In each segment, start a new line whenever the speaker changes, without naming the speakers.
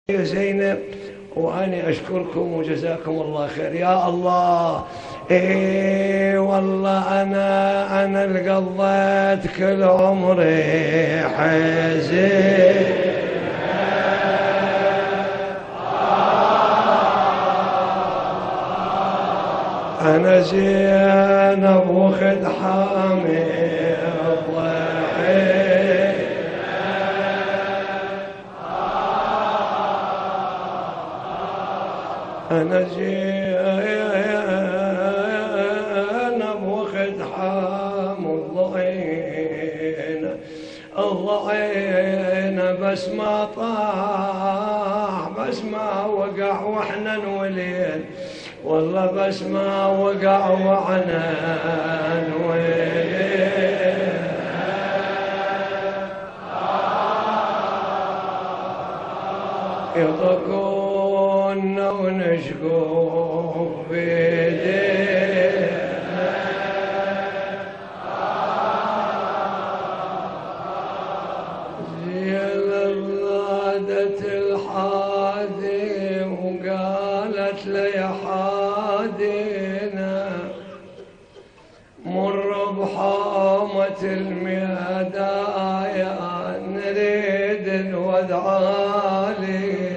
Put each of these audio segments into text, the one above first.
يا زينب، وأنا أشكركم وجزاكم الله خير. يا الله، إيه والله أنا اللي قضيت كل عمري حزين. أنا زينب وخد حامي الضحي. أنا زينب وخد حام الضعين بس ما طاح، بس ما وقع وإحنا نولين، والله بس ما وقع وإحنا نولين. يطقونا ونشقوف بيدينا، زين ضادت الحادي وقالت لي حادينا مر بحومة الميدايا نريد الودعالي.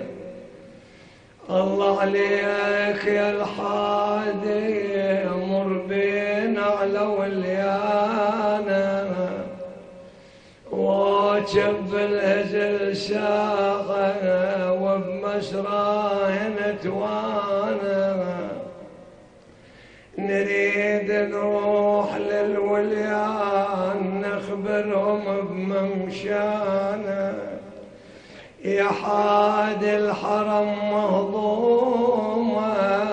الله عليك يا الحادي مر بينا على وليانا، وجب الهزل ساقه وبمسراه نتوانا، نريد نروح للوليان نخبرهم بممشانا. يا حاد الحرم مهضومة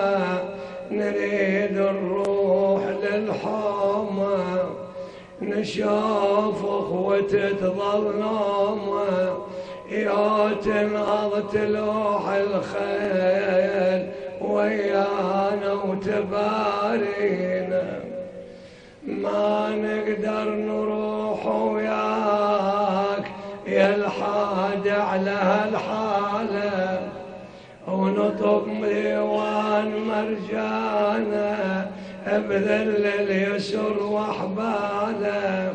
نريد نروح للحومة، نشوف اخوتي تظلمة يا تنهض تلوح الخيل ويانا وتبارينا. ما نقدر نروح وياك يا الحاد على هالحالة، ونطب ديوان مرجانة بذل اليسر وحباله.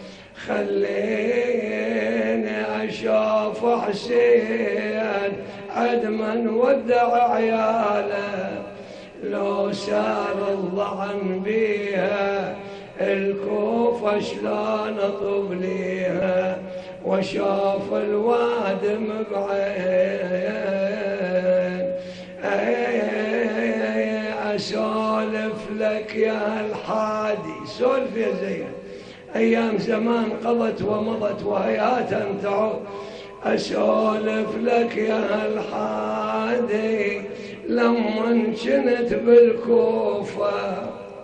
خليني أشوف حسين عدما ودع عياله، لو سار الظعن بيها الكوفة شلون اطب ليها، وشاف الوادم بعين. أسولف لك يا الحادي، سولف يا زين، أيام زمان قضت ومضت وهياتا تعود. أسولف لك يا الحادي لما كنت بالكوفة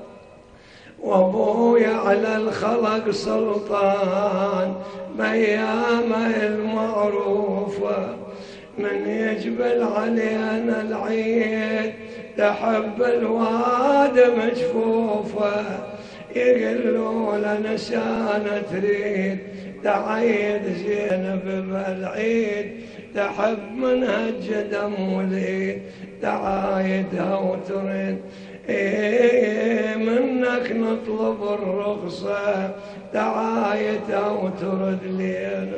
وابويا على الخلق سلطان بأيامه المعروفة، من يجبل علينا العيد تحب الواد مجفوفة، يقلوا لنا سانة تريد تعيد زينب بالعيد، تحب منها الجدم وليد تعايدها وتريد. منك نطلب الرخصة تعايدها وترد لينا،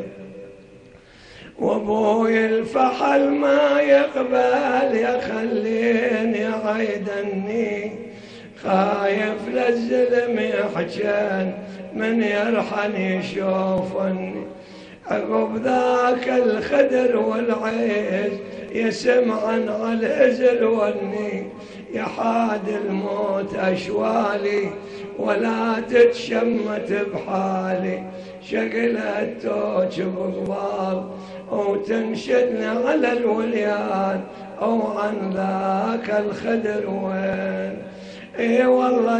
وابوي الفحل ما يقبل يخليني عيدني، خايف للزلم يحجن من يرحن يشوفني. عقب ذاك الخدر والعيز يسمعن على الهزل والني، يا حاد الموت أشوالي ولا تتشمت بحالي، شقلها التوج بقبال وتنشدني على الوليان، أو عن ذاك الخدر وين. اي والله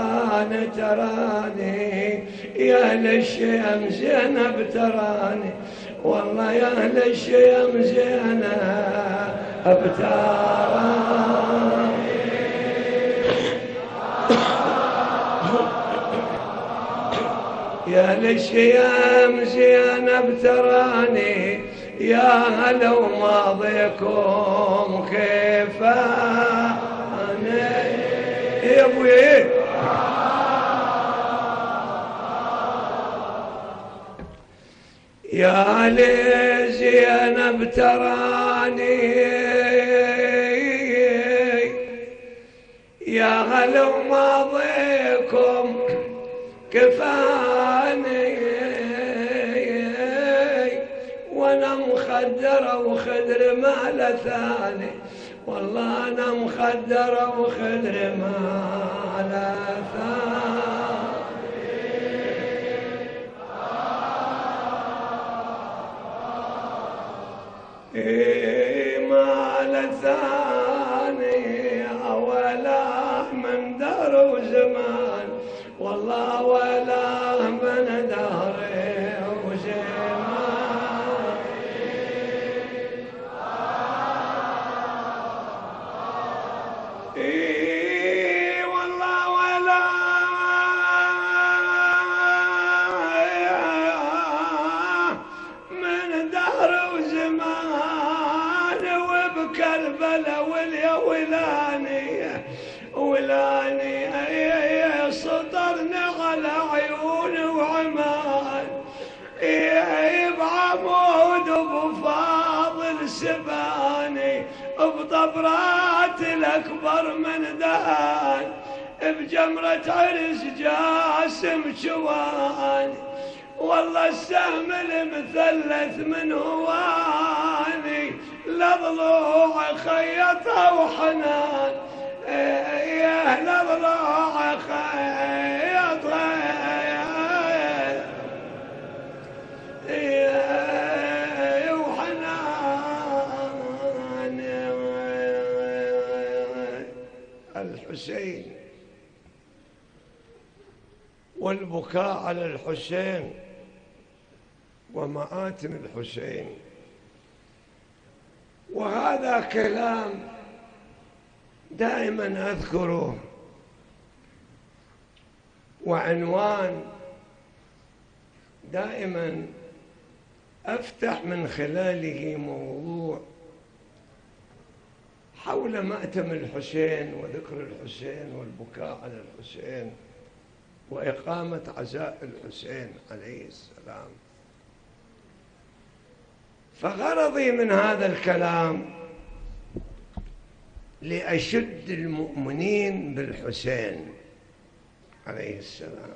تراني يا اهل الشيم زينب تراني، والله يا اهل الشيم زينب تراني. يا اهل الشيم زينب تراني، يا هلا وماضيكم كيف أنا يا أبوي يا لي زينب تراني يا هلا وماضيكم كفاني وانا مخدرة وخدر مال ثاني والله انا مخدرة وخدر مال ثاني مال ثاني ولا من دار وزمان والله ولا من دار وزمان والله ولا من دار وزمان وبكربلا واليولاني ولاني سطرنا على عيون وعمان بعمود وبفاضل سباني بطبرات الأكبر من دهان بجمرة عرس جاسم شواني والله السهم المثلث من هواني لضلوع خيطة وحنان يا لضلوع خيطة وحنان الحسين والبكاء على الحسين ومآتم الحسين وهذا كلام دائما أذكره وعنوان دائما أفتح من خلاله موضوع حول مأتم الحسين وذكر الحسين والبكاء على الحسين وإقامة عزاء الحسين عليه السلام. فغرضي من هذا الكلام لأشد المؤمنين بالحسين عليه السلام.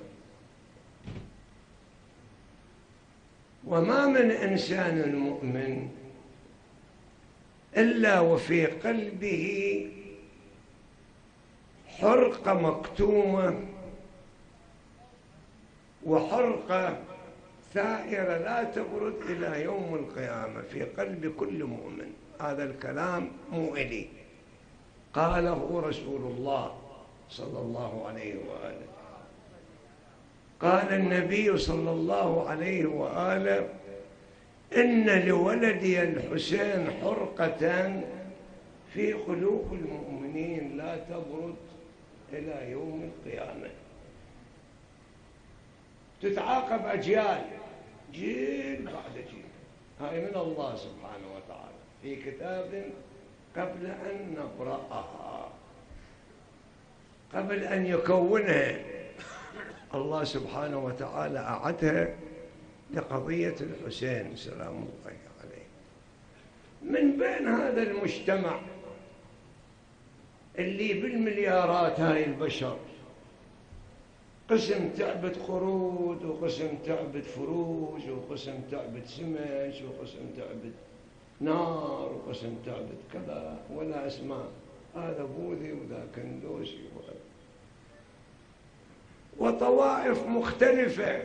وما من إنسان مؤمن إلا وفي قلبه حرقة مكتومة وحرقة ثائرة لا تبرد إلى يوم القيامة في قلب كل مؤمن. هذا الكلام مو إلي، قاله رسول الله صلى الله عليه وآله. قال النبي صلى الله عليه وآله: إن لولدي الحسين حرقة في قلوب المؤمنين لا تبرد إلى يوم القيامة. تتعاقب أجيال، جيل بعد جيل. هاي من الله سبحانه وتعالى في كتاب قبل أن نقرأها، قبل أن يكونها الله سبحانه وتعالى أعدها لقضية الحسين سلام الله عليه. من بين هذا المجتمع اللي بالمليارات هاي البشر، قسم تعبد قرود وقسم تعبد فروج وقسم تعبد سمش وقسم تعبد نار وقسم تعبد كذا ولا اسماء، هذا بوذي وذا كندوسي وطوائف مختلفة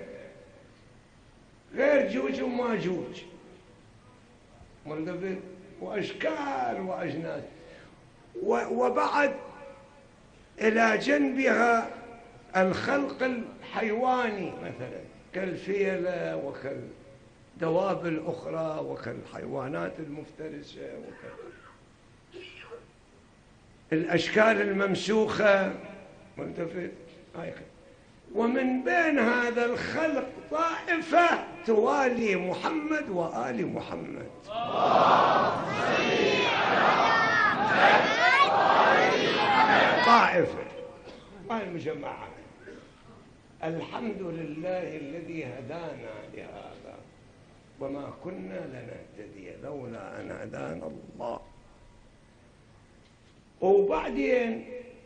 غير جوج وماجوج وأشكال وأجناس، وبعد إلى جنبها الخلق الحيواني مثلا كالفيلة وكالدواب الأخرى وكالحيوانات المفترسة الأشكال الممسوخة ملتفت. ومن بين هذا الخلق طائفة توالي محمد وآل محمد. طائفة والجماعة. الحمد لله الذي هدانا لهذا وما كنا لنهتدي لولا أن هدانا الله. وبعدين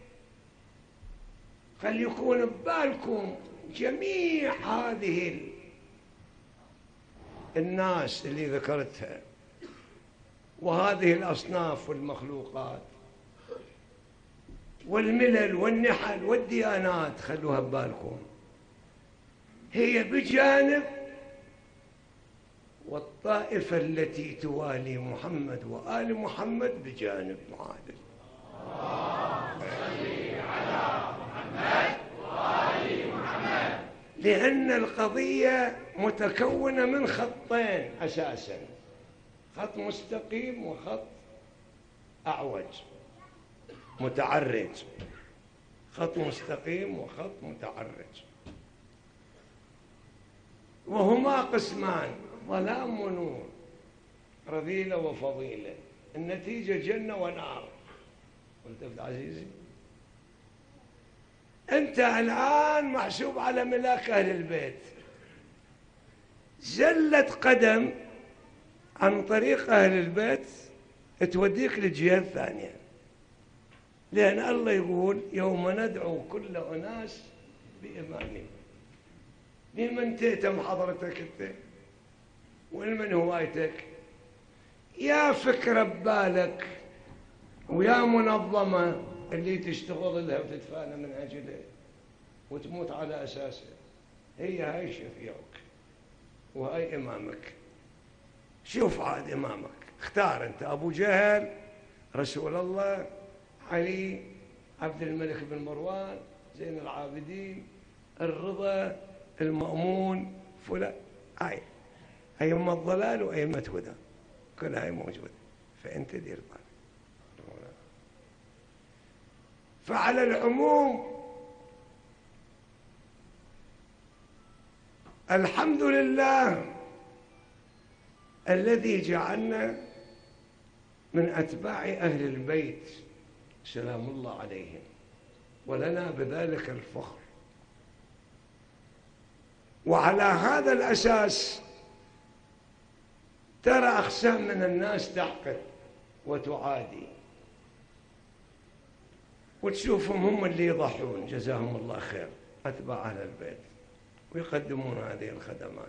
خلي يكون ببالكم جميع هذه الناس اللي ذكرتها وهذه الأصناف والمخلوقات والملل والنحل والديانات، خلوها ببالكم، هي بجانب، والطائفة التي توالي محمد وآل محمد بجانب معادل. لأن القضية متكونة من خطين أساساً، خط مستقيم وخط أعوج متعرج. خط مستقيم وخط متعرج، وهما قسمان، ظلام ونور، رذيلة وفضيلة، النتيجة جنة ونار. قلت عزيزي أنت الآن محسوب على ملاك أهل البيت، زلت قدم عن طريق أهل البيت توديك للجهة الثانية، لأن الله يقول يوم ندعو كل أناس بإمامهم. لمن تهتم حضرتك أنت؟ ولمن هوايتك؟ يا فكرة ببالك ويا منظمة اللي تشتغل لها وتتفانى من أجله وتموت على أساسه، هي هاي شفيعك وهاي إمامك. شوف عاد إمامك، اختار أنت أبو جهل، رسول الله، علي، عبد الملك بن مروان، زين العابدين، الرضا، المأمون، فلان. هاي أئمة الضلال وأئمة هدى كلها هاي موجودة، فأنت دير بالك. فعلى العموم الحمد لله الذي جعلنا من أتباع أهل البيت سلام الله عليهم، ولنا بذلك الفخر. وعلى هذا الأساس ترى أقسام من الناس تحقد وتعادي، وتشوفهم هم اللي يضحون جزاهم الله خير، أتباع أهل البيت، ويقدمون هذه الخدمات.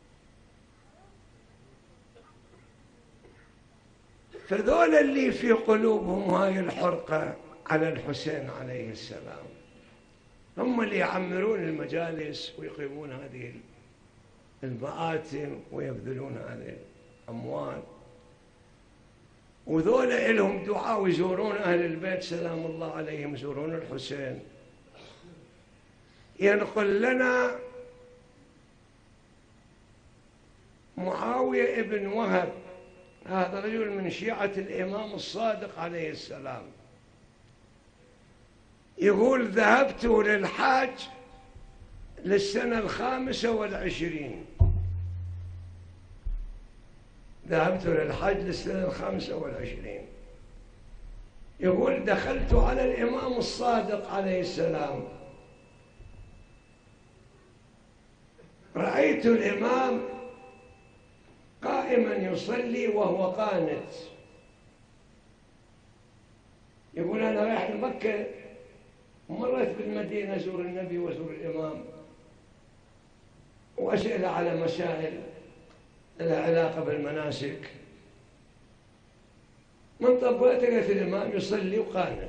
فذول اللي في قلوبهم هاي الحرقة على الحسين عليه السلام هم اللي يعمرون المجالس ويقيمون هذه المآتم ويبذلون هذه الأموال، وذول إلهم دعاء ويزورون أهل البيت سلام الله عليهم، يزورون الحسين. ينقل لنا معاوية ابن وهب، هذا رجل من شيعة الإمام الصادق عليه السلام، يقول ذهبت للحاج للسنة 25، ذهبت للحج للسنة 25. يقول دخلت على الإمام الصادق عليه السلام، رأيت الإمام قائما يصلي وهو قانت. يقول أنا رايح لمكة ومرت بالمدينة أزور النبي وأزور الإمام وأسأل على مسائل لها علاقة بالمناسك، من طبقت لقيت الإمام يصلي وقانت،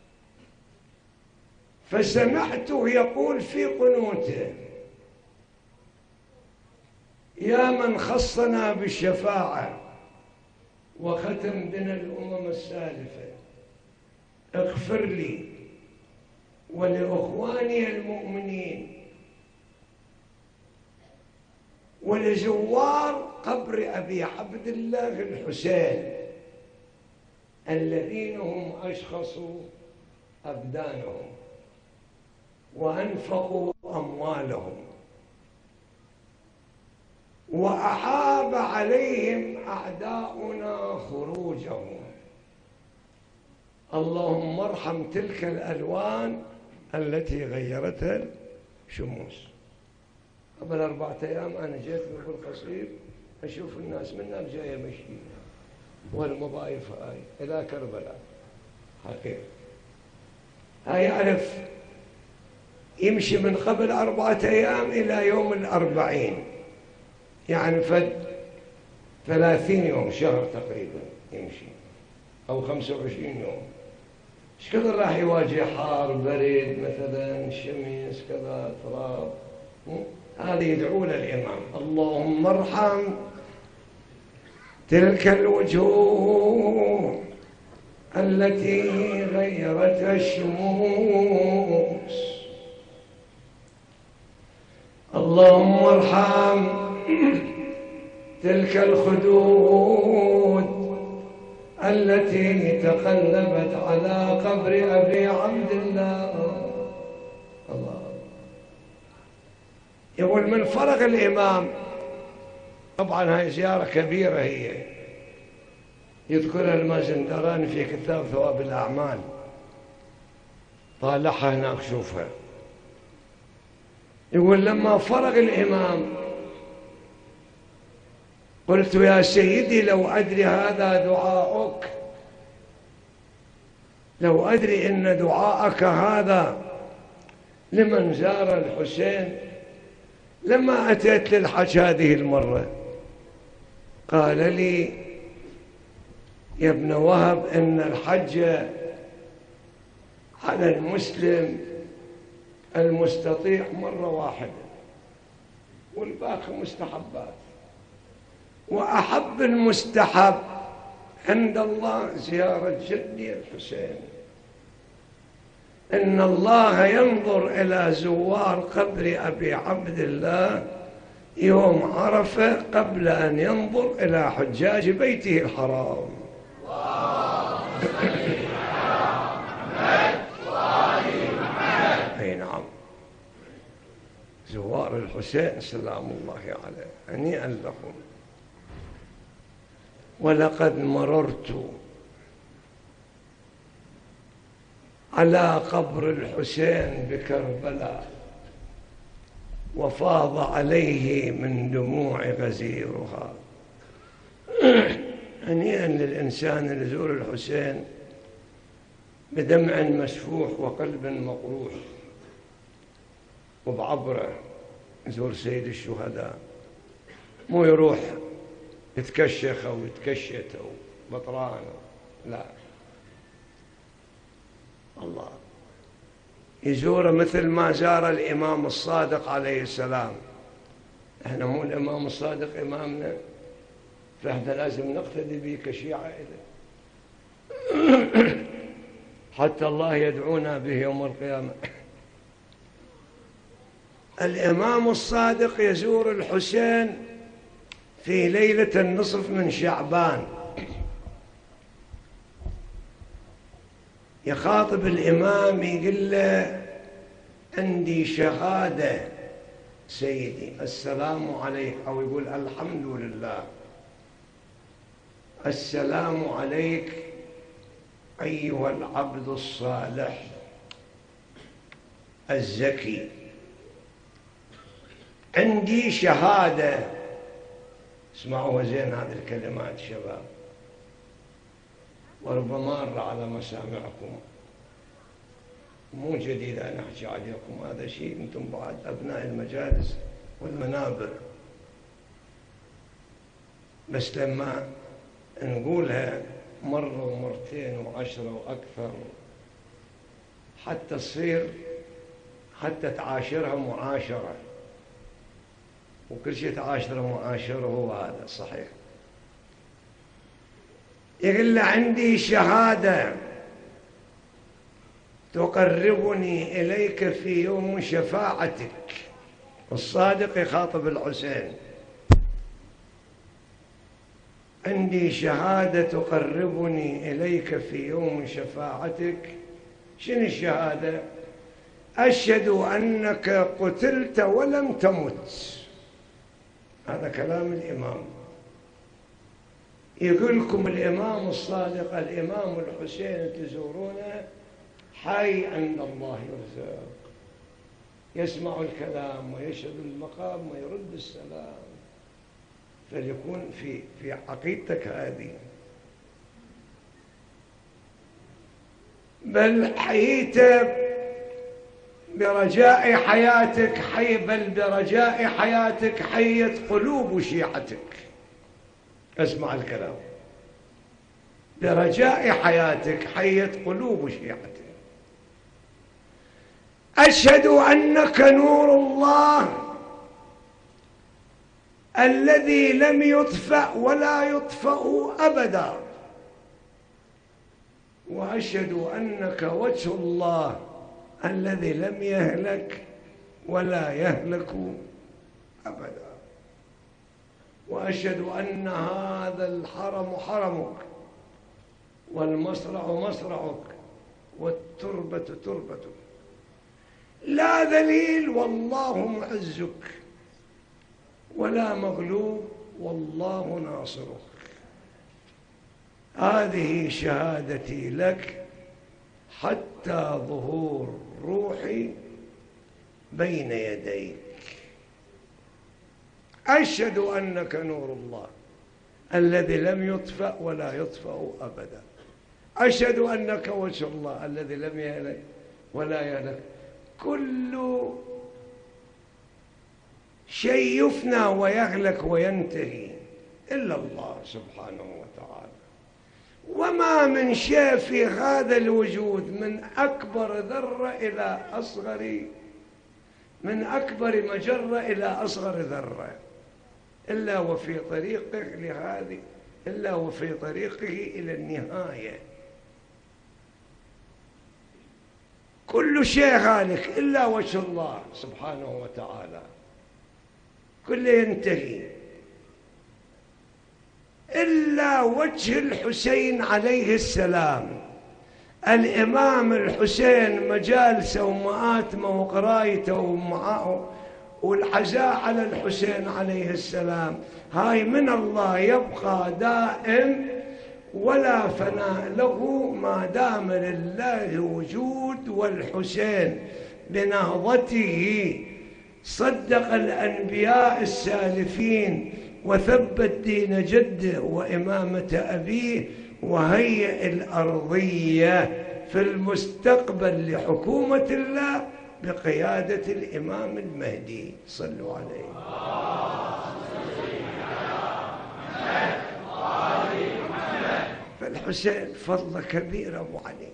فسمعته يقول في قنوته: يا من خصنا بالشفاعة وختم بنا الأمم السالفة، اغفر لي ولإخواني المؤمنين ولزوار قبر أبي عبد الله الحسين الذين هم أشخصوا أبدانهم وأنفقوا أموالهم، وأحاب عليهم أعداؤنا خروجهم. اللهم ارحم تلك الألوان التي غيرتها الشموس. قبل 4 أيام أنا جيت من القصير أشوف الناس منا جاية مشي والمضايف هاي إلى كربلاء حقيقة. هاي يعرف يمشي من قبل 4 أيام إلى يوم 40، يعني فد 30 يوم، شهر تقريبا يمشي، أو 25 يوم. ايش كثر راح يواجه حار برد مثلا، شمس كذا تراب. هذا يدعو للإمام اللهم ارحم تلك الوجوه التي غيرتها الشموس. اللهم ارحم تلك الخدود التي تقلبت على قبر أبي عبد الله. الله يقول من فرغ الإمام، طبعا هاي زيارة كبيرة هي، يذكرها المازندراني في كتاب ثواب الأعمال، طالعها هناك شوفها. يقول لما فرغ الإمام قلت يا سيدي لو أدري هذا دعاؤك، لو أدري إن دعاءك هذا لمن زار الحسين لما أتيت للحج هذه المرة. قال لي يا ابن وهب إن الحج على المسلم المستطيع مرة واحدة والباقي مستحبات، وأحب المستحب عند الله زيارة جدي الحسين. إن الله ينظر إلى زوار قبر أبي عبد الله يوم عرفة قبل أن ينظر إلى حجاج بيته الحرام. أي نعم، زوار الحسين سلام الله عليه هنيئا لهم. ولقد مررت على قبر الحسين بكربلاء وفاض عليه من دموع غزيرها. هنيئا للإنسان اللي يزور الحسين بدمع مسفوح وقلب مقروح، وبعبره يزور سيد الشهداء، مو يروح يتكشخ أو يتكشت أو بطران، لا، الله يزوره مثل ما زار الإمام الصادق عليه السلام. احنا مو الإمام الصادق إمامنا، فاحنا لازم نقتدي به كشيعة إليه. حتى الله يدعونا به يوم القيامة. الإمام الصادق يزور الحسين في ليلة النصف من شعبان، يخاطب الإمام يقول له عندي شهادة سيدي، السلام عليك، أو يقول الحمد لله، السلام عليك أيها العبد الصالح الزكي، عندي شهادة. اسمعوا زين هذه الكلمات شباب، وربما مر على مسامعكم، مو جديد أن أحكي عليكم، هذا شيء أنتم بعد أبناء المجالس والمنابر، بس لما نقولها مرة ومرتين وعشرة وأكثر حتى تصير، حتى تعاشرها معاشرة، وكل شيء تعاشره معاشره، هو هذا صحيح. يقول له عندي شهادة تقربني إليك في يوم شفاعتك. الصادق يخاطب الحسين، عندي شهادة تقربني إليك في يوم شفاعتك. شنو الشهادة؟ أشهد أنك قتلت ولم تمت. هذا كلام الإمام. يقول لكم الإمام الصادق الإمام الحسين تزورونه حي عند الله يرزق، يسمع الكلام ويشهد المقام ويرد السلام. فليكون في عقيدتك هذه. بل حييت برجاء حياتك بل برجاء حياتك حيت قلوب شيعتك. اسمع الكلام. برجاء حياتك حيت قلوب شيعتك. أشهد أنك نور الله الذي لم يطفأ ولا يطفأ أبدا، وأشهد أنك وجه الله الذي لم يهلك ولا يهلك أبدا، وأشهد أن هذا الحرم حرمك والمصرع مصرعك والتربة تربتك، لا ذليل والله معزك ولا مغلوب والله ناصرك. هذه شهادتي لك حتى ظهور روحي بين يديك. أشهد أنك نور الله الذي لم يطفأ ولا يطفأ أبدا. أشهد أنك وجه الله الذي لم يهلك ولا يهلك. كل شيء يفنى ويهلك وينتهي إلا الله سبحانه وتعالى. وما من شيء في هذا الوجود من أكبر ذرة إلى أصغر، من أكبر مجرة إلى أصغر ذرة، إلا وفي طريقه لهذه، إلا وفي طريقه إلى النهاية. كل شيء هالك إلا وجه الله سبحانه وتعالى، كله ينتهي إلا وجه الحسين عليه السلام. الإمام الحسين مجالسه ومآتمه وقرايته ومعه والعزاء على الحسين عليه السلام هاي من الله يبقى دائم ولا فناء له ما دام لله وجود. والحسين بنهضته صدق الأنبياء السالفين وثبت دين جده وإمامة أبيه وهيئ الأرضية في المستقبل لحكومة الله بقيادة الإمام المهدي. صلوا عليه. فالحسين فضل كبير أبو علي.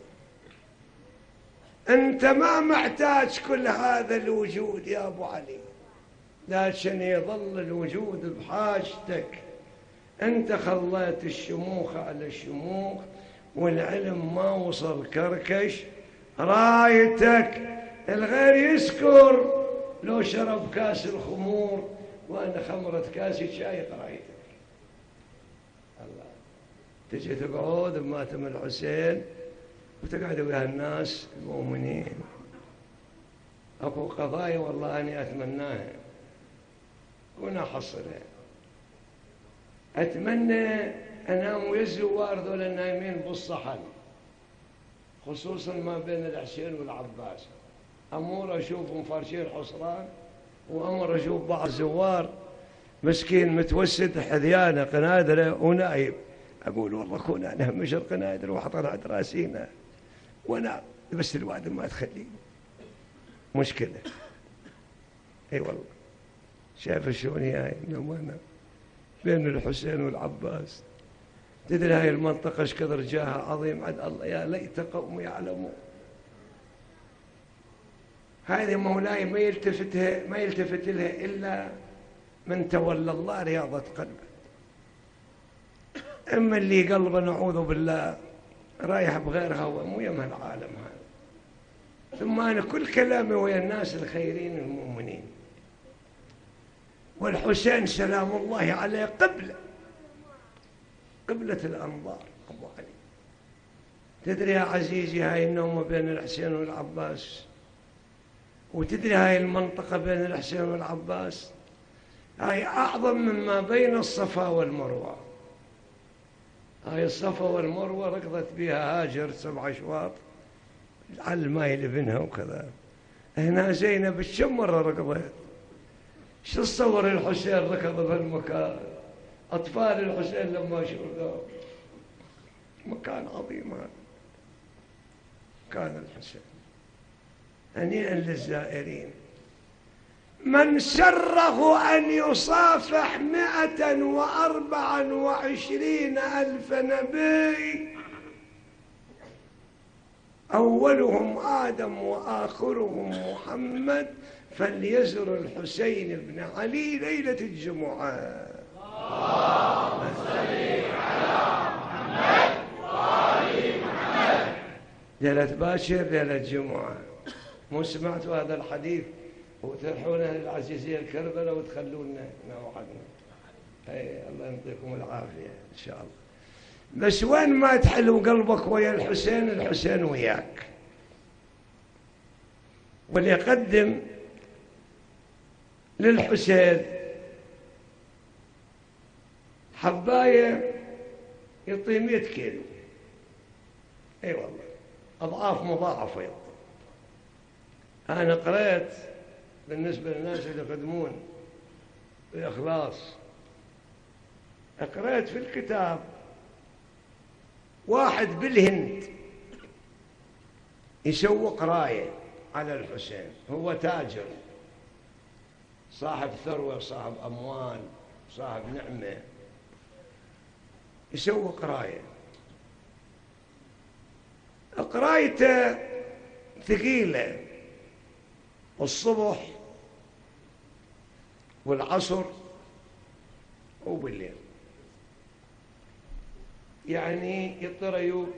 أنت ما محتاج كل هذا الوجود يا أبو علي، لكن يظل الوجود بحاجتك. أنت خليت الشموخ على الشموخ والعلم ما وصل كركش رايتك. الغير يسكر لو شرب كاس الخمور وأنا خمرة كاس شاي قرايتك. الله تجي تقعد بماتم الحسين وتقعد ويا الناس المؤمنين. أكو قضايا والله أني أتمناها ونحصلها. أتمنى أنام ويا الزوار ذول النايمين بالصحن، خصوصا ما بين الحسين والعباس. أمور أشوفهم فارشين حصران، وأمر أشوف بعض الزوار مسكين متوسد حذيانه قنادره ونايم. أقول والله كنا نهمش القنادر وحطنا عند راسينا وانا بس الوعد ما تخليني مشكلة. اي والله شايف شلون هاي انا بين الحسين والعباس. تدري هاي المنطقة ايش كثر جاها عظيم عند الله. يا ليت قوم يعلمون. هذه مولاي ما يلتفت لها إلا من تولى الله رياضة قلبه. أما اللي قلبه نعوذ بالله رايح بغير هوى مو يم العالم هذا. ثم أنا كل كلامي ويا الناس الخيرين المؤمنين. والحسين سلام الله عليه قبلة الأنظار أبو علي. تدري يا عزيزي هاي النومة بين الحسين والعباس وتدري هاي المنطقة بين الحسين والعباس هاي أعظم مما بين الصفا والمروة. هاي الصفا والمروة ركضت بها هاجر 7 أشواط على الماء لابنها وكذا. هنا زينب كم مرة ركضت؟ شو تصور الحسين ركض بهالمكان؟ أطفال الحسين لما شردوا مكان عظيم هذا كان الحسين. هنيئا للزائرين. من سره أن يصافح 124,000 نبي أولهم آدم وآخرهم محمد فليزر الحسين بن علي ليلة الجمعة. اللهم صل على محمد وآل محمد. ليلة باشر ليلة الجمعة. مو سمعتوا هذا الحديث وترحونا للعزيزية الكربلاء وتخلونا وحدنا. أي الله يعطيكم العافية إن شاء الله. بس وين ما تحلو قلبك ويا الحسين، الحسين وياك. واللي يقدم للحسين حباية يعطي 100 كيلو. اي والله أضعاف مضاعفة يعطي. أنا قرأت بالنسبة للناس اللي يقدمون بإخلاص، قرأت في الكتاب واحد بالهند يسوق راية على الحسين، هو تاجر صاحب ثروة صاحب أموال صاحب نعمة، يسوق راية. قرايته ثقيلة الصبح والعصر وبالليل، يعني يطلع ريوق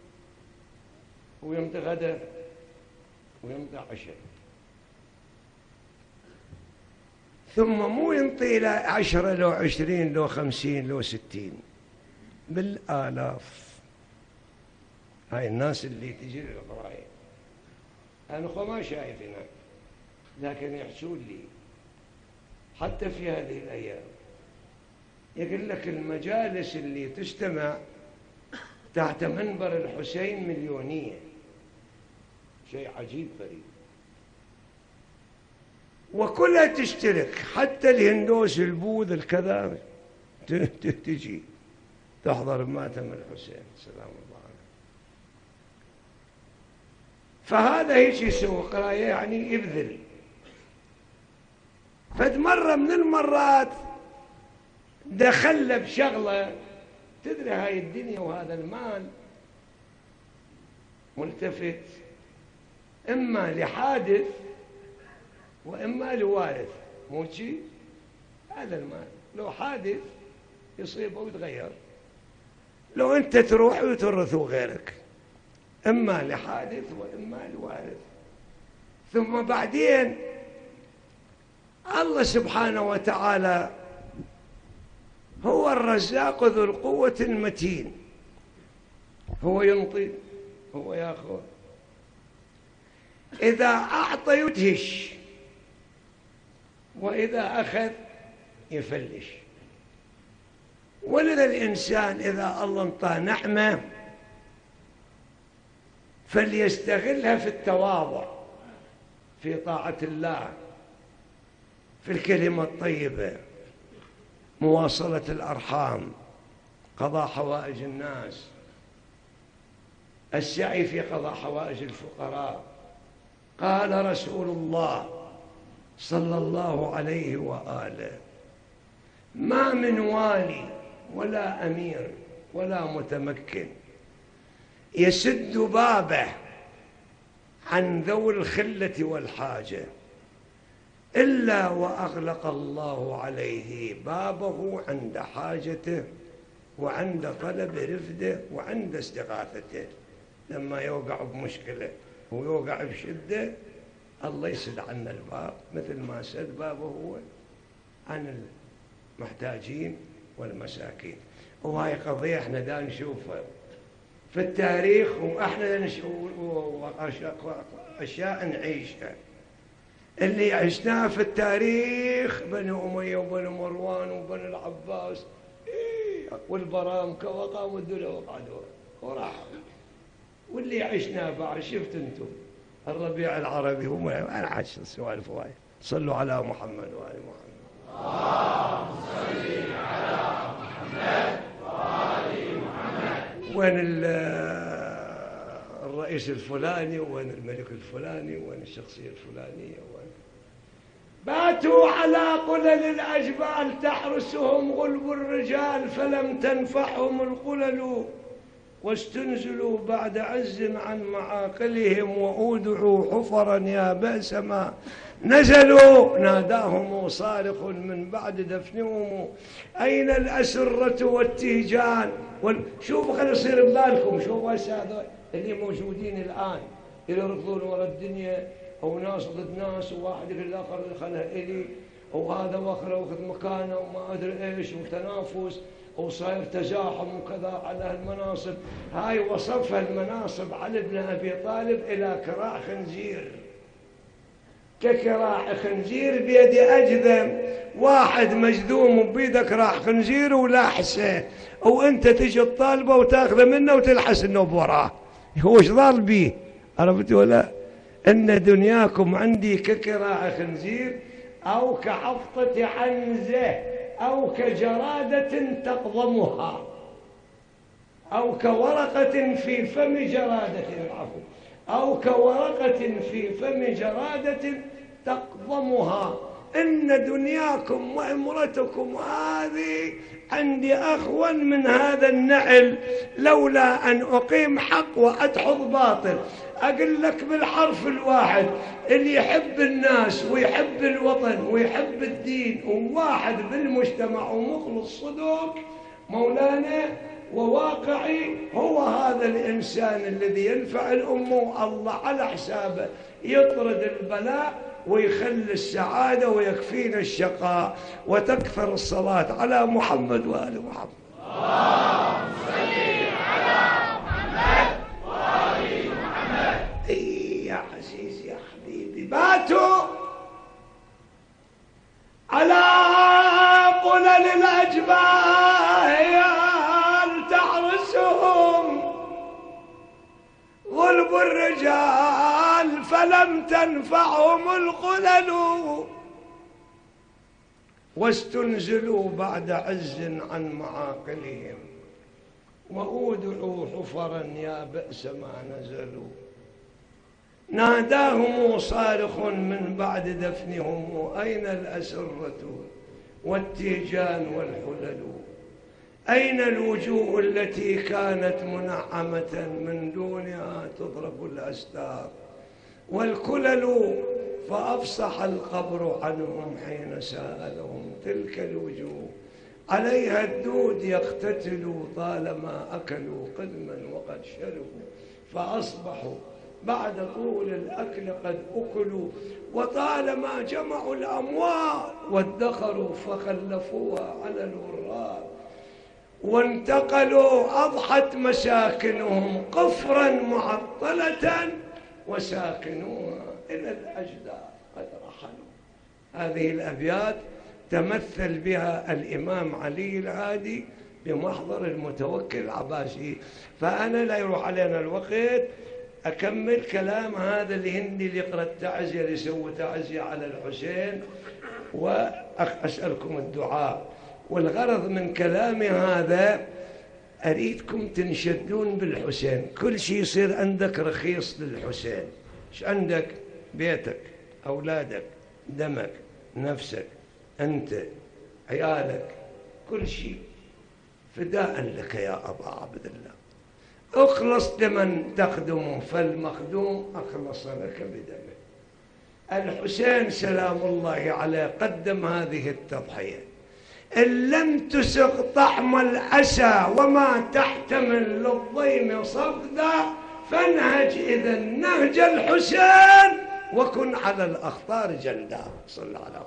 ويمضي غدا ويمضي عشاء، ثم مو ينطي إلى 10 لو 20 لو 50 لو 60 بالآلاف. هاي الناس اللي تجي للقراية أنا أخو ما شايف هناك، لكن يحسون لي حتى في هذه الأيام. يقول لك المجالس اللي تجتمع تحت منبر الحسين مليونية، شيء عجيب فريد، وكلها تشترك، حتى الهندوس البوذ الكذا تجي تحضر ماتم الحسين سلام الله عليه. فهذا هيك يسوي قراية يعني يبذل. فد مرة من المرات دخل بشغلة، تدري هاي الدنيا وهذا المال ملتفت إما لحادث وإما لوارث، مو شيء. هذا المال لو حادث يصيبه ويتغير، لو أنت تروح وتورثه غيرك، إما لحادث وإما لوارث. ثم بعدين الله سبحانه وتعالى هو الرزاق ذو القوة المتين، هو ينطي هو ياخذ، إذا أعطى يدهش وإذا أخذ يفلش. ولذا الإنسان إذا الله انطاه نعمة فليستغلها في التواضع، في طاعة الله، في الكلمة الطيبة، مواصلة الأرحام، قضاء حوائج الناس، السعي في قضاء حوائج الفقراء. قال رسول الله صلى الله عليه وآله: ما من والي ولا أمير ولا متمكن يسد بابه عن ذوي الخلة والحاجة إلا وأغلق الله عليه بابه عند حاجته وعند طلب رفده وعند استغاثته. لما يوقع بمشكلة ويوقع بشدة الله يسد عنا الباب، مثل ما سد بابه هو عن المحتاجين والمساكين. وهاي قضية احنا دا نشوفها في التاريخ، واحنا أشياء نعيشها. اللي عشناه في التاريخ، بني أمية وبني مروان وبني العباس والبرامكة وقاموا الدنيا وقعدوا وراحوا. واللي عشناه بعد شفت انتم الربيع العربي أنا عاش السوالف وايد. صلوا على محمد وآل محمد. اللهم صل على محمد وآل محمد. وين الرئيس الفلاني، وين الملك الفلاني، وين الشخصية الفلانية، وين باتوا على قلل الأجبال تحرسهم غلب الرجال فلم تنفعهم القلل واستنزلوا بعد عز عن معاقلهم وأودعوا حفرا يا بأس ما نزلوا. ناداهم صارخ من بعد دفنهم أين الأسرة والتيجان شوفوا خلي يصير ببالكم، شوفوا هسه اللي موجودين الآن اللي يركضون ورا الدنيا، أو ناس ضد ناس، وواحد يقول الآخر خلها إلي، وهذا واخر واخذ مكانه وما أدري إيش، وتنافس وصاير تزاحم وكذا على المناصب. هاي وصفها المناصب على ابن أبي طالب إلى كراع خنزير، ككراع خنزير بيد أجذم، واحد مجذوم بيدك راح خنزير ولاحسه، وانت تجي الطالبة وتاخذه منه وتلحس النوب وراه، هو ايش ضال بيه؟ عرفت ولا؟ ان دنياكم عندي ككراع خنزير او كحفظة عنزة او كجرادة تقضمها او كورقة في فم جرادة، العفو، أو كورقة في فم جرادة تقضمها. إن دنياكم وإمرتكم هذه عندي أخون من هذا النعل، لولا أن أقيم حق وأدحض باطل. أقول لك بالحرف الواحد، اللي يحب الناس ويحب الوطن ويحب الدين وواحد بالمجتمع ومخلص صدوق مولانا وواقعي، هو هذا الإنسان الذي ينفع الأمة، الله على حسابه يطرد البلاء ويخلي السعادة ويكفينا الشقاء. وتكثر الصلاة على محمد وآل محمد. اللهم صل على محمد وآل محمد. يا عزيزي يا حبيبي، باتوا على قلل الأجبال تحرسهم غلب الرجال فلم تنفعهم القلل واستنزلوا بعد عز عن معاقلهم وأودعوا حفرا يا بأس ما نزلوا. ناداهم صارخ من بعد دفنهم أين الأسرة والتيجان والحلل، أين الوجوه التي كانت منعمة من دونها تضرب الأستار والكلل، فأفصح القبر عنهم حين سألهم تلك الوجوه عليها الدود يقتتل طالما أكلوا قدما وقد شربوا، فأصبحوا بعد طول الأكل قد أكلوا، وطالما جمعوا الأموال وادخروا فخلفوها على الورار، وانتقلوا أضحت مساكنهم قفرا معطلة وساكنوها إلى الأجداد قد رحلوا. هذه الأبيات تمثل بها الإمام علي العادي بمحضر المتوكل العباسي. فأنا لا يروح علينا الوقت أكمل كلام هذا الهندي اللي يقرأ التعزية، اللي يسوي تعزية على الحسين، وأسألكم الدعاء. والغرض من كلامي هذا أريدكم تنشدون بالحسين، كل شيء يصير عندك رخيص للحسين. إيش عندك؟ بيتك، أولادك، دمك، نفسك، أنت، عيالك، كل شيء فداء لك يا أبا عبد الله. اخلص لمن تخدمه فالمخدوم أخلص لك بدمه. الحسين سلام الله عليه قدم هذه التضحية، إن لم تسق طعم العسى وما تحتمل للضيم صفدا فانهج إذا نهج الحسين وكن على الأخطار جلدا. صل على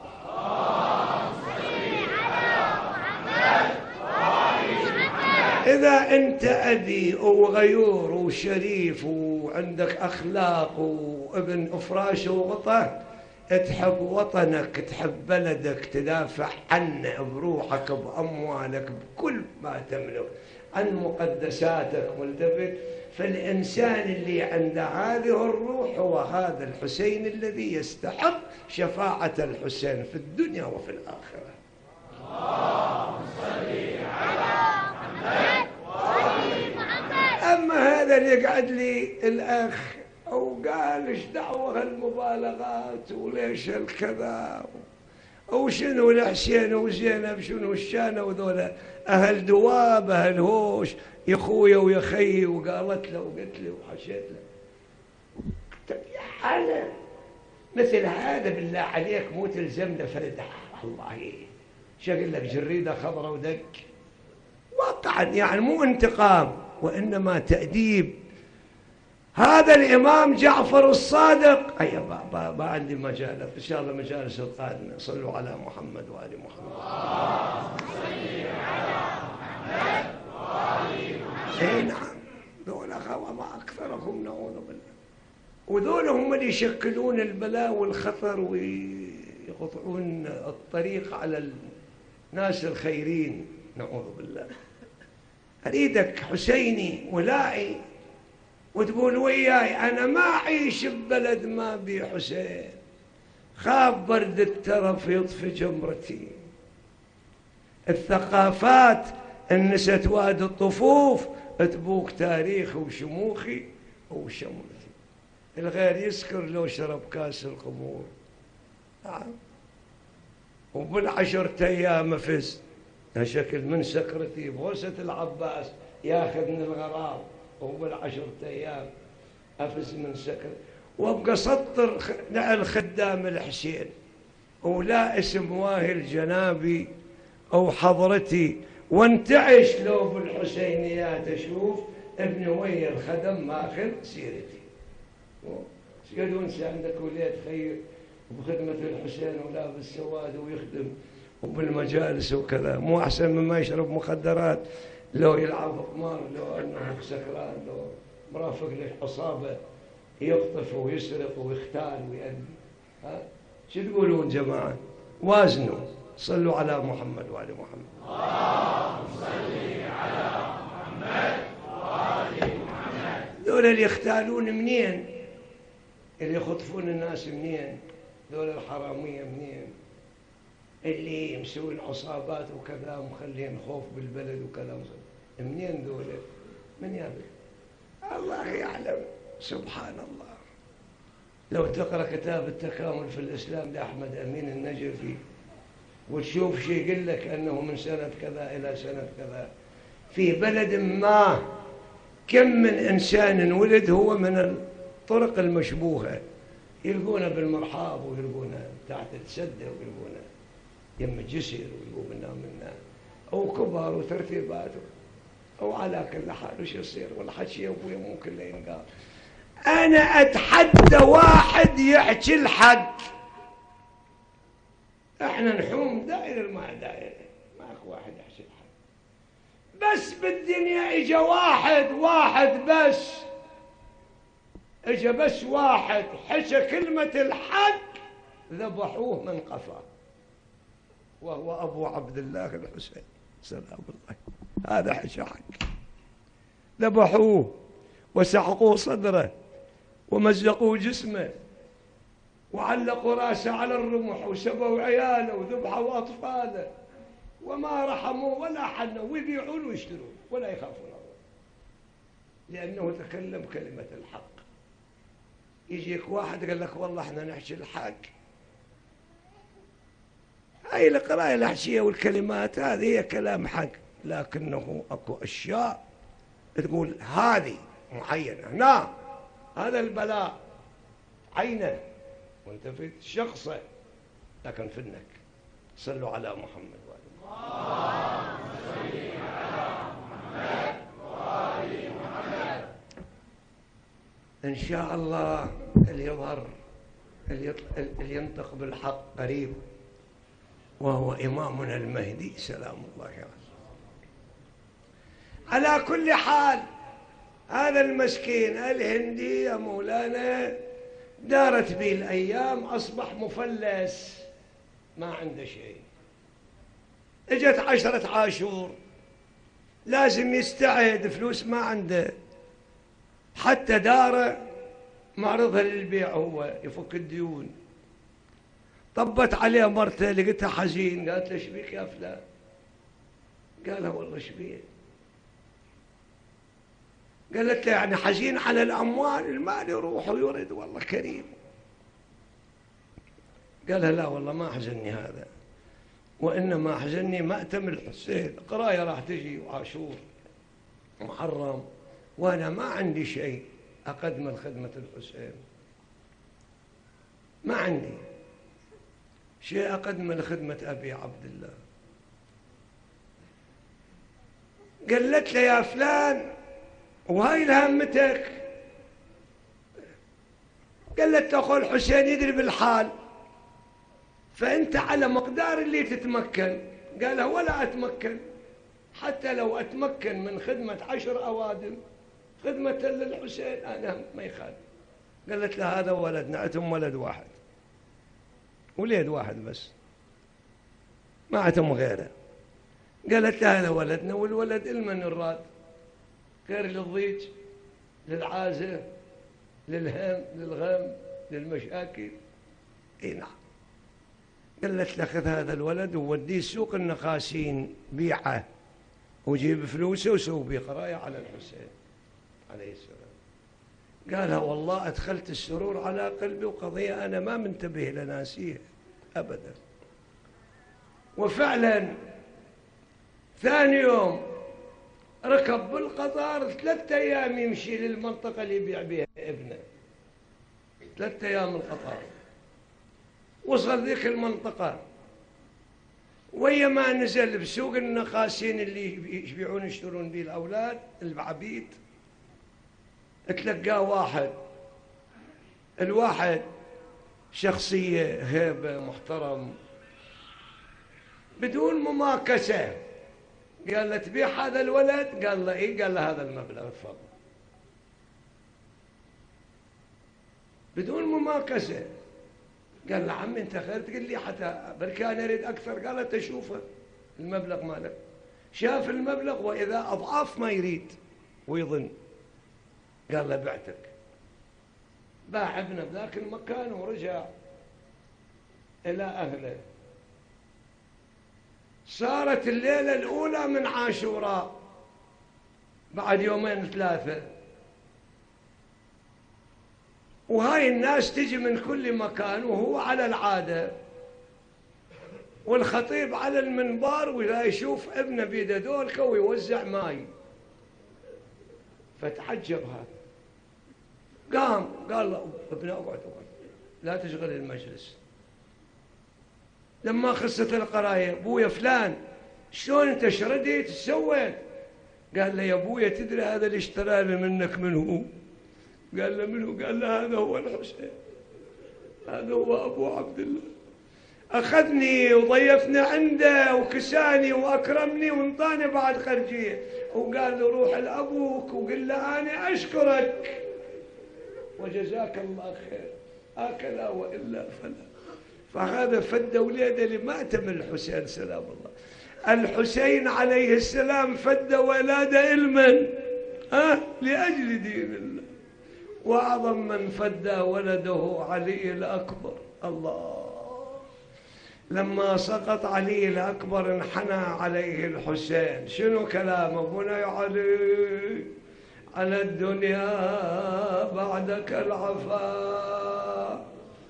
إذا أنت أبي وغيور وشريف وعندك أخلاق وابن أفراش وغطاء، تحب وطنك، تحب بلدك، تدافع عنه بروحك بأموالك بكل ما تملك، عن مقدساتك، ملتفت. فالإنسان اللي عنده هذه الروح هو هذا الحسين الذي يستحق شفاعة الحسين في الدنيا وفي الآخرة. اللهم صل على محمد وآل محمد. أما هذا اللي يقعد لي الأخ وقال ايش دعوة هالمبالغات وليش الكذا وشنو الحسين وزينب شنو الشانة وذولا أهل دواب أهل هوش يا خويا ويا خيي، وقالت له وقلت له وحشيت له. يا حاله مثل هذا بالله عليك مو تلزمنا فردة. والله شقل لك جريدة خضراء ودق واقعا، يعني مو انتقام وإنما تأديب. هذا الإمام جعفر الصادق. أي ما عندي مجال إن شاء الله مجالس القادمة. صلوا على محمد وآل محمد. صل على محمد وآل محمد. أي نعم، ذولا ما أكثرهم نعوذ بالله، وذولا هم اللي يشكلون البلاء والخطر ويقطعون الطريق على الناس الخيرين نعوذ بالله. أريدك حسيني ولائي وتقول وياي أنا ما أعيش ببلد ما بي حسين، خاف برد الترف يطفي جمرتي. الثقافات النست واد الطفوف تبوك تاريخي وشموخي وشمرتي. الغير يسكر لو شرب كاس الخمور. نعم، وبالعشرة أيام فز شكل من سكرتي بغوسة العباس ياخذني الغرام، وبالعشرة أيام أفز من سكر وابقى سطر نعل خدام الحسين ولا اسم واهل جنابي أو حضرتي، وانتعش لو بالحسينيات أشوف ابن ويا الخدم ماخذ سيرتي. شقد وانسى عندك وليد خير وبخدمة الحسين ولابس سواد ويخدم وبالمجالس وكذا، مو أحسن مما يشرب مخدرات لو يلعب قمار، لو أنه سكران، لو مرافق للعصابة يقطف ويسرق ويختال ويأذي. ها شو تقولون جماعة؟ وازنوا. صلوا على محمد وآل محمد. اللهم صل على محمد وآل محمد. دول اللي يختالون منين؟ اللي يخطفون الناس منين؟ دول الحرامية منين؟ اللي يمسوون عصابات وكذا ومخلين خوف بالبلد وكذا منين دول؟ من يابك؟ الله يعلم. سبحان الله. لو تقرأ كتاب التكامل في الإسلام لأحمد أمين النجفي وتشوف شيء يقول لك أنه من سنة كذا إلى سنة كذا في بلد ما كم من إنسان ولد هو من الطرق المشبوهة، يلقونه بالمرحاض ويلقونه تحت السدة ويلقونه يم الجسر ويلقونه أو كبار وترتيبات أو على كل حال وش يصير ولا حد شيء أبويا ممكن لا ينقال. أنا أتحدى واحد يحكي الحق. إحنا نحوم دائرة مع دائرة، ماك واحد يحكي الحق. بس بالدنيا إجا واحد بس، إجا بس واحد حكى كلمة الحق ذبحوه من قفاه، وهو أبو عبد الله الحسين سلام الله. هذا حكى حق. ذبحوه وسحقوا صدره ومزقوا جسمه وعلقوا راسه على الرمح وسبوا عياله وذبحوا أطفاله وما رحموا ولا حنوا، ويبيعون ويشترون ولا يخافون الله، لأنه تكلم كلمة الحق. يجيك واحد قال لك والله احنا نحكي الحق. هاي القراءة الأحشية والكلمات هذه هي كلام حق، لكنه أكو أشياء تقول هذه معينة. نعم هذا البلاء عينه وانت في شخصه، لكن فنك. صلوا على محمد وآل محمد. صل على محمد وآل محمد. إن شاء الله اللي يظهر اللي ينطق بالحق قريب، وهو إمامنا المهدي سلام الله عليه. على كل حال هذا المسكين الهندي يا مولانا دارت بي الأيام، أصبح مفلس ما عنده شيء. اجت 10 عاشور لازم يستعد، فلوس ما عنده، حتى داره معرضها للبيع، هو يفك الديون. طبت عليه مرته، لقيتها حزين، قالت له شبيك يا فلان؟ قالها والله شبيك؟ قالت له يعني حزين على الأموال؟ المال يروح ويرد، والله كريم. قالها لا والله ما حزني هذا، وإنما حزني مأتم الحسين، قراية راح تجي وعاشور محرم، وأنا ما عندي شيء أقدم لخدمة الحسين، ما عندي شيء أقدم لخدمة أبي عبد الله. قالت له يا فلان وهاي لهمتك؟ قالت له أخو الحسين يدري بالحال، فأنت على مقدار اللي تتمكن. قالها ولا أتمكن، حتى لو أتمكن من خدمة 10 أوادم خدمة للحسين أنا ما يخالف. قالت له هذا ولدنا، عتم ولد واحد، وليد واحد بس، ما عتم غيره. قالت له هذا ولدنا، والولد المن الراد، غير للضيج، للعازة، للهم، للغم، للمشاكل. اي نعم. قالت له خذ هذا الولد ووديه سوق النخاسين، بيعه وجيب فلوسه وسوي بيه قرايه على الحسين عليه السلام. قالها والله أدخلت السرور على قلبي، وقضية أنا ما منتبه لناسيها أبدا. وفعلا ثاني يوم ركب بالقطار 3 أيام يمشي للمنطقة اللي يبيع بها ابنه، 3 أيام القطار. وصل ذيك المنطقة، ويا ما نزل بسوق النخاسين اللي يبيعون يشترون به الأولاد العبيد، تلقاه واحد، الواحد شخصية هيبة محترم بدون مماكسة. قال له تبيع هذا الولد؟ قال له إيه؟ قال له هذا المبلغ تفضل، بدون مماكسة. قال له عمي أنت خير تقول لي حتى بركان أريد أكثر. قال له تشوفه المبلغ مالك، شاف المبلغ وإذا أضعاف ما يريد ويظن. قال له بعتك. باع ابنه بذاك المكان ورجع إلى أهله. صارت الليلة الأولى من عاشوراء بعد 2 3، وهاي الناس تجي من كل مكان، وهو على العادة، والخطيب على المنبر، وإذا يشوف ابنه بيده دولكه ويوزع ماي. فتعجب هذا، قام قال له ابنه اقعد لا تشغل المجلس. لما خصت القرايه، ابويا فلان شلون انت شرديت سويت؟ قال له يا ابويا تدري هذا اللي اشترى لي منك من هو؟ قال له منو؟ قال له هذا هو الحسين، هذا هو ابو عبد الله، اخذني وضيفني عنده وكساني واكرمني وانطاني بعد خرجيه، وقال له روح لابوك وقل له انا اشكرك وجزاك الله خير، هكذا والا فلا. فهذا فد وليده لمأتم الحسين سلام الله. الحسين عليه السلام فد ولاده المن لاجل دين الله، واعظم من فد ولده علي الاكبر. الله، لما سقط علي الأكبر انحنى عليه الحسين. شنو كلام ابونا يا علي؟ على الدنيا بعدك العفا،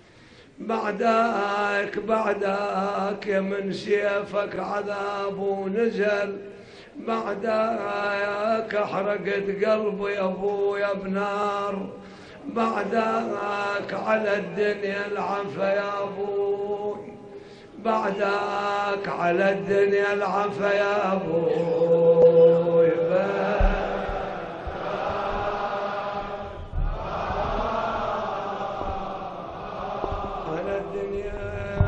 بعدك يا من سيفك عذاب ونزل، بعدك احرقت قلبي يا ابويا بنار، بعدك على الدنيا العفا يا ابوي، بعدك على الدنيا العفا يا ابوي. على الدنيا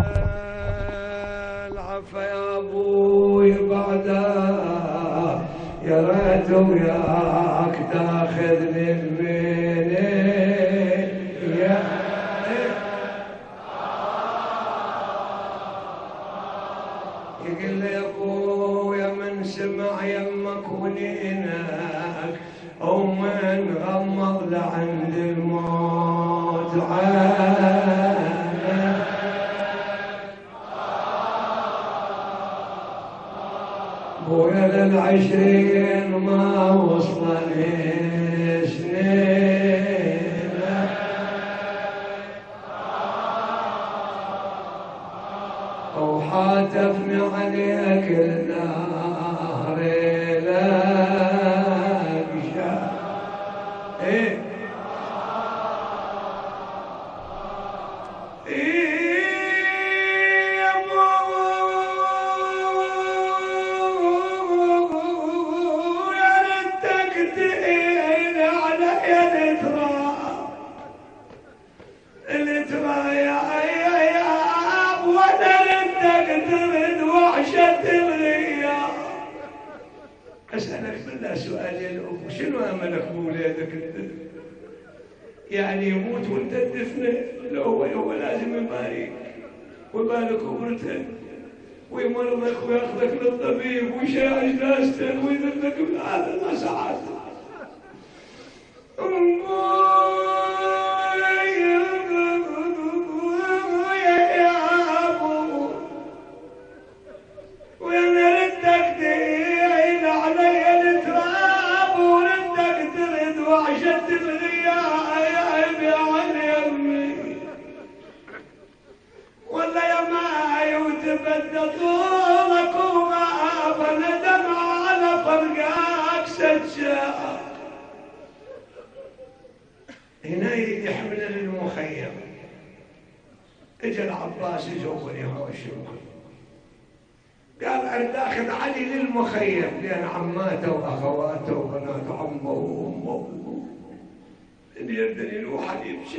العفا يا ابوي، بعدك يا ريت وياك تاخذني بميني يا عند الموت عانى بويا لل20 ما وصلني سنين وحاتفني عليك النهر لك ايه أسألك بالله سؤال يا الأم، شنو أملك بولادك؟ يعني يموت وأنت تدفنه؟ لا هو لازم يبارك ويبارك أمرته ويمرضك ويأخذك للطبيب ويشاعر جنازتك ويذلك، هذا ما سعادة. طولك وما فندم على فرقاك سجاء. هنا يحملنا للمخيم. اجى العباس يجوبني هاشم قال أريد أخذ علي للمخيم لأن عماته وأخواته وبنات عمه وأمه يبدأ يروح يمشي.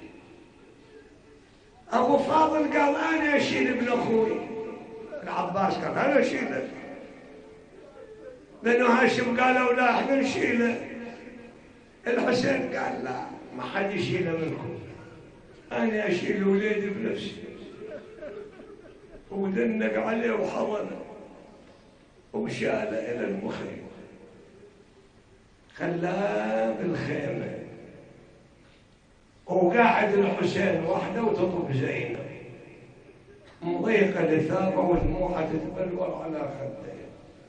أبو فاضل قال أنا أشيل ابن أخوي. العباس قال أنا أشيله. بنو هاشم قالوا لا احنا نشيله. الحسين قال لا ما حد يشيله منكم، أنا أشيل وليدي بنفسي. ودنق عليه وحضنه وشاله إلى المخيم، خلاه بالخيمة وقاعد الحسين وحده وتطب زينب مضيقة لثابة ودموعها تتبلور على خديه.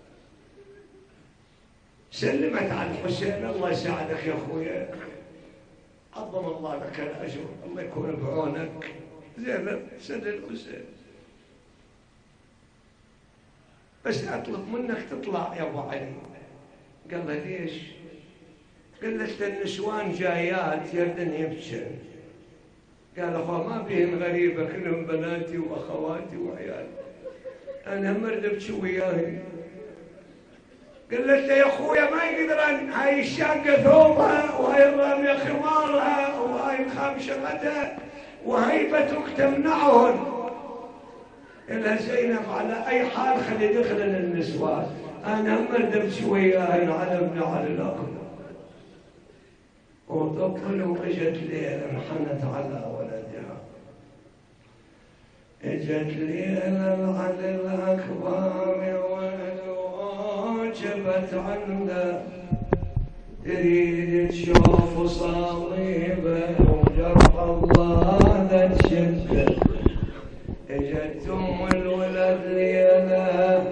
سلمت على الحسين الله يساعدك يا أخويا، عظم الله لك الأجر، الله يكون بعونك. زينب سد الحسين بس أطلب منك تطلع يا أبو علي. قال له ليش؟ قلت النسوان جايات يردن يبكن. قال أخوة ما بيهن غريبة كلهم بناتي وأخواتي وعيالي، أنا مرد ابكي وياهن. قلت له يا أخويا ما يقدرن، هاي الشاقة ثوبها وهاي الرامية خمارها وهاي خامشتها وهيبتك تمنعهن. إلا زينب على أي حال خلي يدخلن النسوان، أنا مرد ابكي وياهن على ابن علي الأكبر. وطفل واجت ليلة انحنت على ولدها. اجت ليلة على الأكبر يا ولد وجبت عنده تريد تشوف صليبه وجرح الله ذا تشده. اجت ام الولد ليلة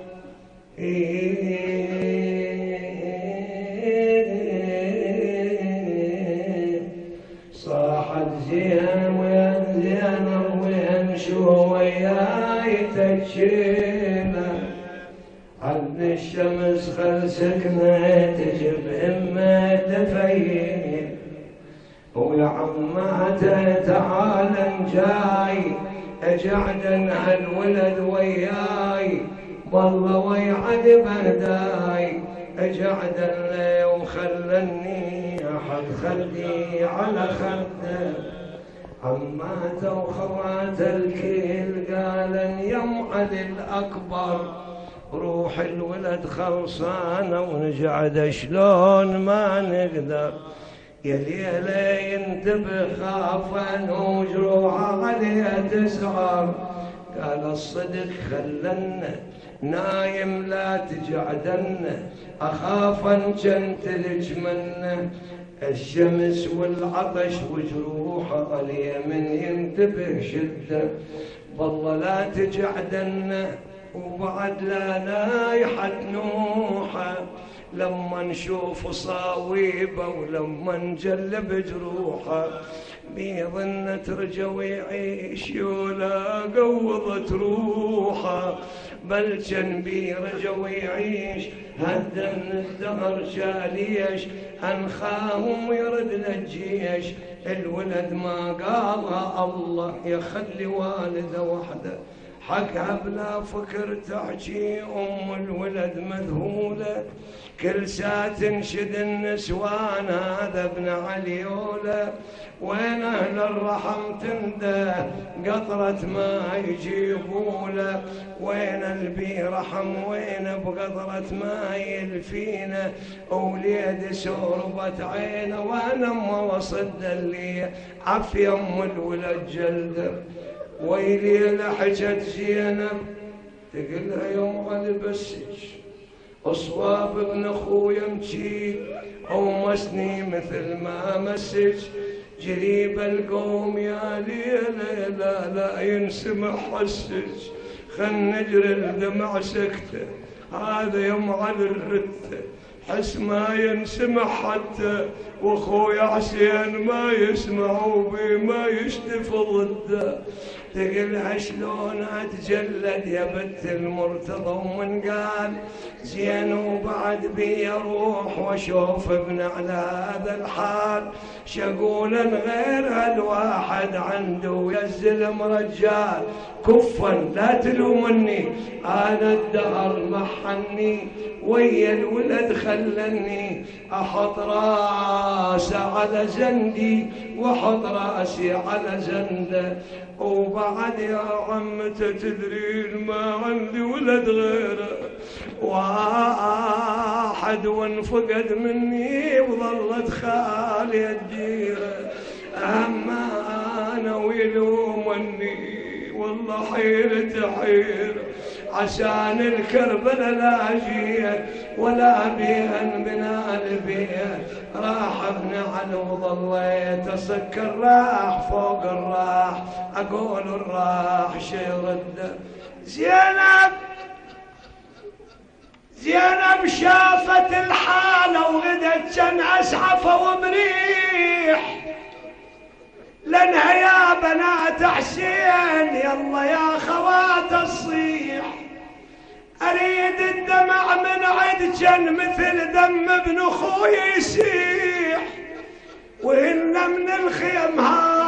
صاحت زين وين زينب وين شو وياي تجينا عند الشمس خل سكنة تجيب امه تفين ويا عماته تعال جاي اجعدن هالولد وياي والله ويعد برداي اجعدن لي وخلني احد خدي على خده. عماته وخواته الكل قالن يم علي الأكبر روح الولد خلصانه ونقعد شلون ما نقدر. يا ليلة ينتبه خافن وجروحه عليه تسعر. قال الصدق خلنا نايم لا تجعدن أخافن جنت لك منه. الشمس والعطش وجروحه اليمن ينتبه شده، بالله لا تجعدنا وبعد لا نايحة نوحه، لما نشوف صاويبه ولما نجلب جروحه بيظن ترجى ويعيش ولا قوضت روحه، بل كان بيرجى ويعيش هدن الدهر شاليش، انخاهم يرد للجيش الولد ما قالها الله يخلي والده وحده، حقها بلا فكر تحكي الولد مذهوله، كل ساعة تنشد النسوان هذا ابن عليوله، وين اهل الرحم تنده قطرة ما يجيبوله، وين البي رحم وين بقطرة ما يلفينا، وليد سوربت عينه وانا ما وصد اللي عفي ام الولد جلده، ويلي لحجت زينب تقلها يوم غلبسك اصواب ابن اخويا مشي او مسني مثل ما مسج، جريب القوم يا ليلة لا لا ينسمع حسج، خل نجري الدمع سكته هذا يوم على الرته، حس ما ينسمع حتى واخويا حسين ما يسمع وبي ما يشتف ضده، تقلها شلون اتجلد يا بنت المرتضى، ومن قال زين وبعد بي اروح واشوف ابن على هذا الحال، شقولا غير هالواحد عنده يا الزلم رجال، كفا لا تلومني انا الدهر محني، ويا الولد خلني احط راسه على زندي واحط راسي على زنده، وبعد يا عمته تدرين ما عندي ولد غيره واحد، وانفقد مني وظلت خالي الديره، اما انا ويلومني والله حيرة حيرة، عشان الكربلة لا جيت ولا بيهن بنا البيت، راح ابن علي وظليت اصك الراح فوق الراح، اقول الراح شي رده. زينب شافت الحالة وغدت كان اسعفه ومريح، لانها يا بنات حسين يلا يا خوات الصيح، اريد الدمع من عدجن مثل دم ابن اخوي يسيح، وإن من الخيم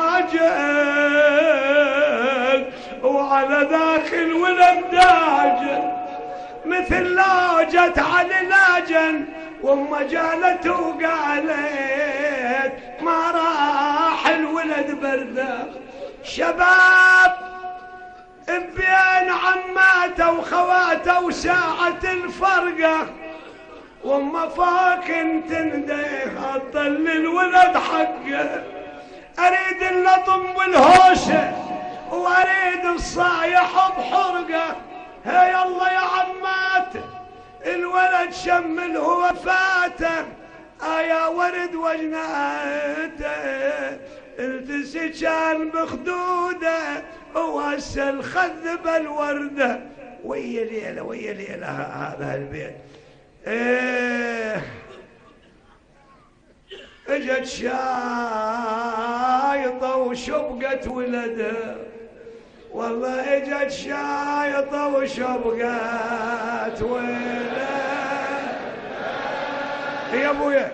هاجل وعلى ذاك الولد داجل، مثل لاجت على لاجن وما جالت وقالت ما راح الولد برده، شباب بين عماته وخواته وساعة الفرقة، وما فاك تنديه اطل الولد حقه، اريد اللطم والهوشه واريد الصايح بحرقه، هي الله يا عماته الولد شمل هو فاته، يا ورد وجناته التسي كان بخدوده، وهسه الخذ بالورده، ويا ليله ويا ليله هذا البيت. اجت شايطه وشبقت ولده، والله اجت شايطه وشبقت ولده يا ابويا،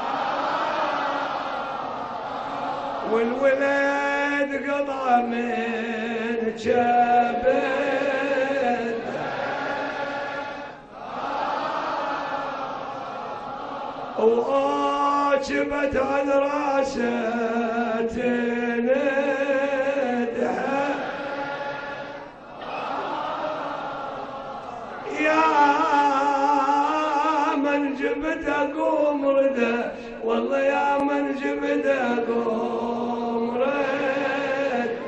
والولد قضى من جبل، وعجبت على راسه تندها، يا من جبت اقوم رده، والله يا من جبت اقوم رد،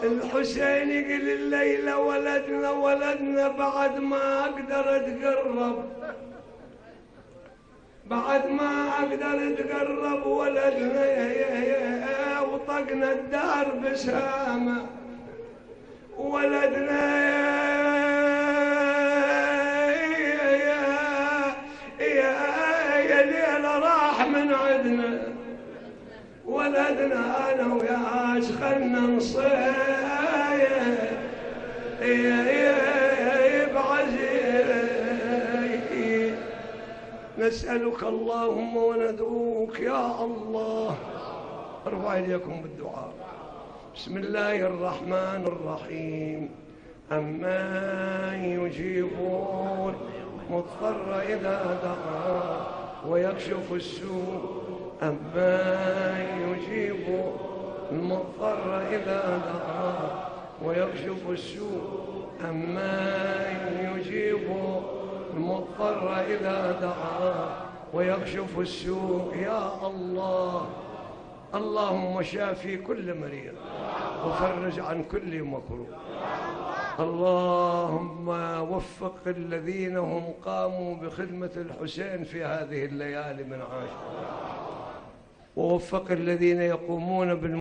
الحسين يقول الليلة ولدنا ولدنا بعد ما أقدر أتقرب، بعد ما أقدر أتقرب ولدنا وطقنا الدار بسامة، ولدنا يا ليلة راح من عدنا، ولدنا أنا وياش خلنا نصيح بعزيز. نسألك اللهم وندعوك يا الله. ارفع إليكم بالدعاء. بسم الله الرحمن الرحيم. أمن يجيبون مضطر إذا دعا ويكشف السوء، أمن يجيب المضطر إذا دعا ويكشف السوء، أمن يجيب المضطر إذا دعا ويكشف السوء. يا الله، اللهم شافي كل مريض وفرج عن كل مكروه. اللهم وفق الذين هم قاموا بخدمة الحسين في هذه الليالي من عاشوراء، ووفق الذين يقومون